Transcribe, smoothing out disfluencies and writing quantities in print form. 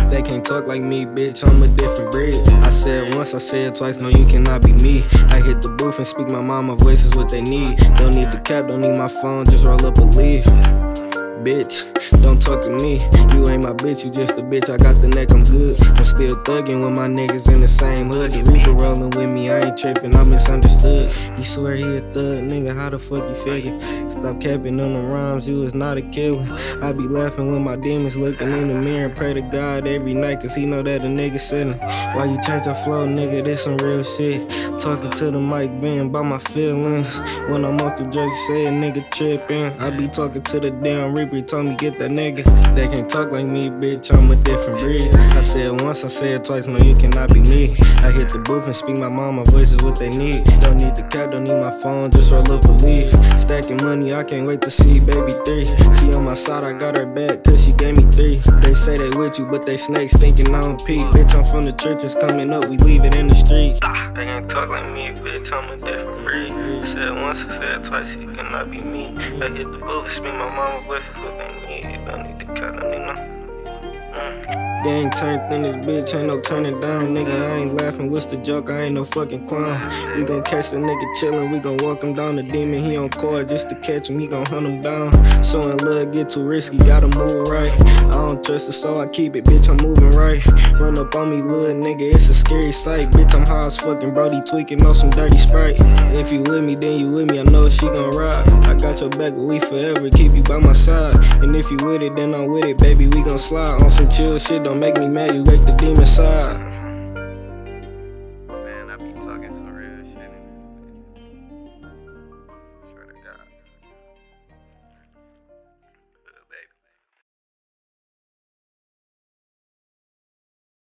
They can't talk like me, bitch, I'm a different breed. I said once, I said twice, no you cannot be me. I hit the booth and speak my mama voice is what they need. Don't need the cap, don't need my phone, just roll up a leaf. Bitch, don't talk to me. You ain't my bitch, you just a bitch. I got the neck, I'm good. I'm still thuggin' with my niggas in the same hood. The Reaper rollin' with me, I ain't trippin', I'm misunderstood. He swear he a thug, nigga, how the fuck you figure? Stop capping on the rhymes, you is not a killer. I be laughing when my demons looking in the mirror and pray to God every night, cause he know that a nigga sinning. Why you change your flow, nigga, this some real shit. Talking to the mic, venting about my feelings. When I'm off the Dreski, say a nigga trippin'. I be talking to the damn Reaper. Told me get that nigga. They can't talk like me, bitch, I'm a different breed. I said once, I said twice, no you cannot be me. I hit the booth and speak my mama voice is what they need. Don't need the cap, don't need my phone, just roll up a leaf. Stacking money, I can't wait to see baby 3. See on my side, I got her back, cause she gave me 3. They say they with you, but they snakes thinking I don't peep. Bitch, I'm from the churches coming up, we leave it in the streets. They can't talk like me, bitch, I'm a different breed. Said once, I said twice, you cannot be me. I hit the booth and speak my mama voice is what they need. Don't need the cut, don't need no. Gang turned in this bitch, ain't no turning down, nigga. I ain't laughing, what's the joke? I ain't no fucking clown. We gon' catch the nigga chillin', we gon' walk him down. The demon, he on court just to catch him, he gon' hunt him down. Showing love get too risky, gotta move right. I don't trust it, so I keep it, bitch, I'm moving right. Run up on me, little nigga, it's a scary sight. Bitch, I'm high as fucking Brody, tweaking on some dirty Sprite. If you with me, then you with me, I know she gon' ride. I got your back, but we forever keep you by my side. And if you with it, then I'm with it, baby, we gon' slide. On some chill shit, don't make me mad, you wake the demon side.